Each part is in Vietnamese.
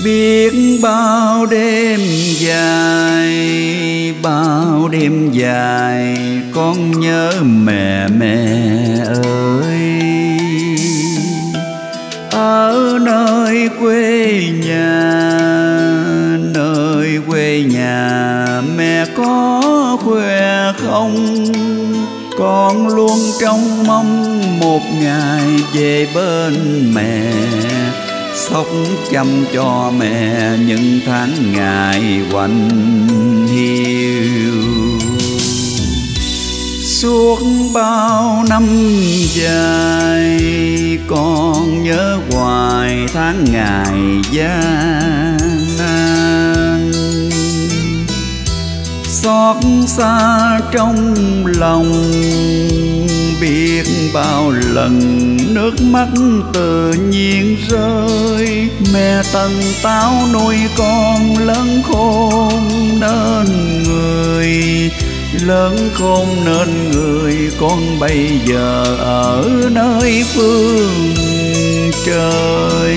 Biết bao đêm dài con nhớ mẹ ơi. Ở nơi quê nhà mẹ có khỏe không? Con luôn trông mong một ngày về bên mẹ, sóc chăm cho mẹ những tháng ngày quạnh hiu. Suốt bao năm dài con nhớ hoài tháng ngày gian nan, xót xa trong lòng biết bao lần nước mắt tự nhiên rơi. Mẹ tần táo nuôi con lớn khôn nên người, con bây giờ ở nơi phương trời.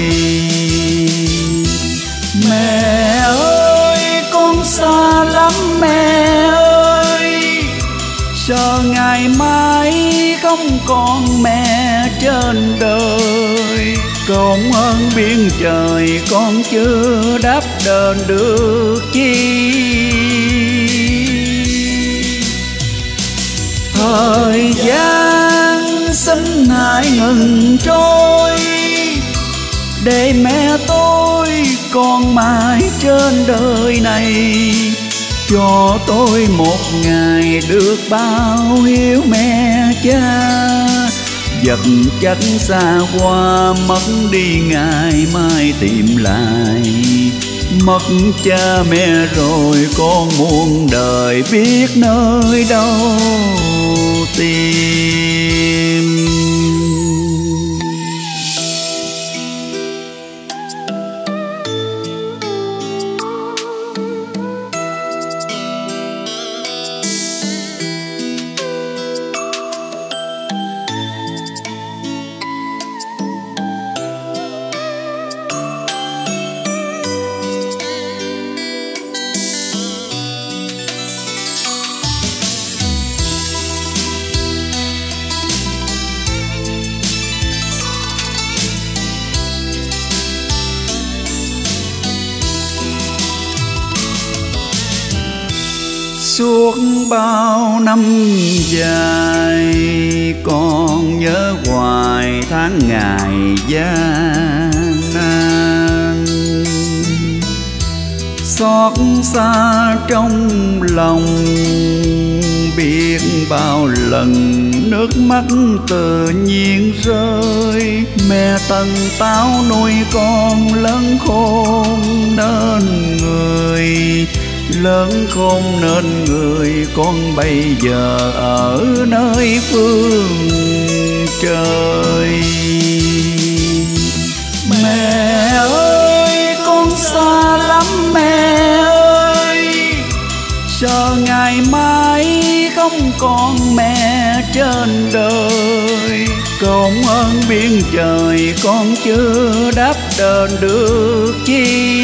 Mẹ ơi con xa lắm mẹ ơi, sợ ngày mai không còn mẹ trên đời. Công ơn biển trời con chưa đáp đền được chi. Thời gian xin hãy ngừng trôi, để mẹ tôi còn mãi trên đời này. Cho tôi một ngày được bao hiếu mẹ cha, vật chất xa qua mất đi ngày mai tìm lại. Mất cha mẹ rồi con muôn đời biết nơi đâu tìm. Suốt bao năm dài con nhớ hoài tháng ngày gian nan, xót xa trong lòng biết bao lần nước mắt tự nhiên rơi. Mẹ tần táo nuôi con lớn khôn nên người, con bây giờ ở nơi phương trời. Mẹ ơi con xa lắm mẹ ơi, sợ ngày mai không còn mẹ trên đời. Công ơn biển trời con chưa đáp đền được chi.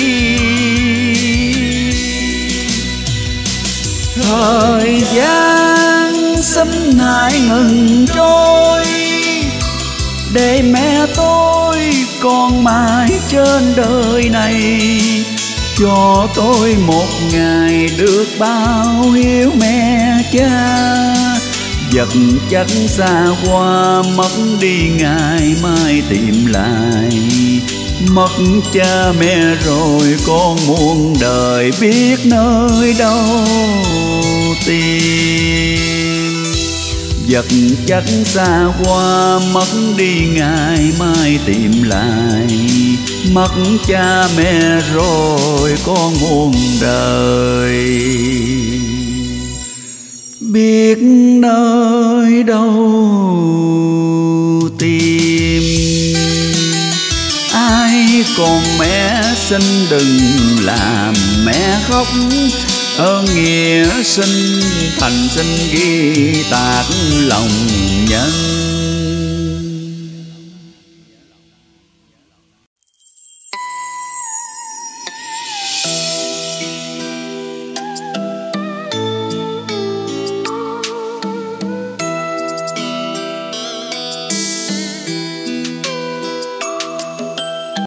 Thời gian xin hãy ngừng trôi, để mẹ tôi còn mãi trên đời này. Cho tôi một ngày được bao hiếu mẹ cha, vật chất xa qua mất đi ngày mai tìm lại. Mất cha mẹ rồi con muôn đời biết nơi đâu tìm. Vật chất xa qua mất đi ngày mai tìm lại. Mất cha mẹ rồi con muôn đời biết nơi đâu tìm. Ai còn mẹ xin đừng làm mẹ khóc, ơn nghĩa sinh thành sinh ghi tạc lòng nhân.